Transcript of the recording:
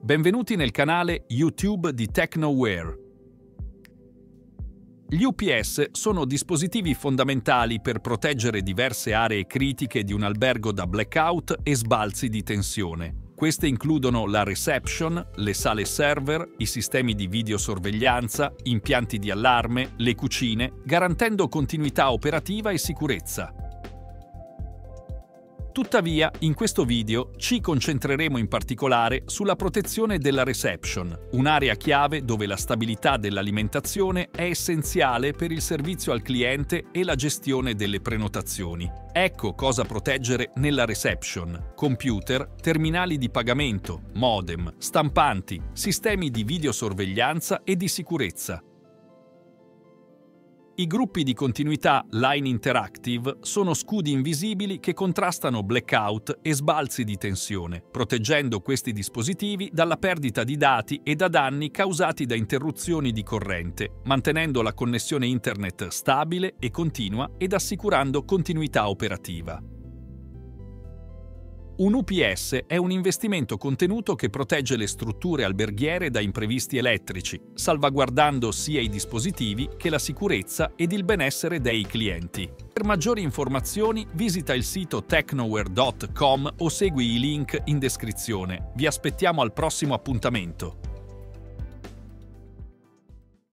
Benvenuti nel canale YouTube di Technoware. Gli UPS sono dispositivi fondamentali per proteggere diverse aree critiche di un albergo da blackout e sbalzi di tensione. Queste includono la reception, le sale server, i sistemi di videosorveglianza, impianti di allarme, le cucine, garantendo continuità operativa e sicurezza. Tuttavia, in questo video ci concentreremo in particolare sulla protezione della reception, un'area chiave dove la stabilità dell'alimentazione è essenziale per il servizio al cliente e la gestione delle prenotazioni. Ecco cosa proteggere nella reception: computer, terminali di pagamento, modem, stampanti, sistemi di videosorveglianza e di sicurezza. I gruppi di continuità Line Interactive sono scudi invisibili che contrastano blackout e sbalzi di tensione, proteggendo questi dispositivi dalla perdita di dati e da danni causati da interruzioni di corrente, mantenendo la connessione internet stabile e continua ed assicurando continuità operativa. Un UPS è un investimento contenuto che protegge le strutture alberghiere da imprevisti elettrici, salvaguardando sia i dispositivi che la sicurezza ed il benessere dei clienti. Per maggiori informazioni visita il sito technoware.com o segui i link in descrizione. Vi aspettiamo al prossimo appuntamento.